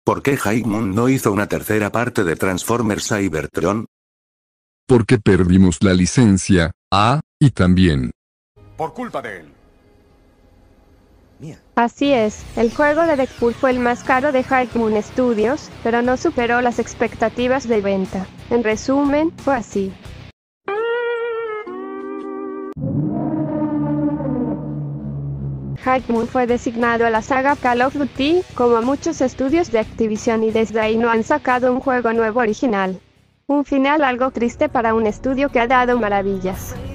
¿Por qué High Moon no hizo una tercera parte de Transformers Cybertron? Porque perdimos la licencia, y también. Por culpa de él. Así es, el juego de Deadpool fue el más caro de High Moon Studios, pero no superó las expectativas de venta. En resumen, fue así. High Moon fue designado a la saga Call of Duty, como muchos estudios de Activision, y desde ahí no han sacado un juego nuevo original. Un final algo triste para un estudio que ha dado maravillas.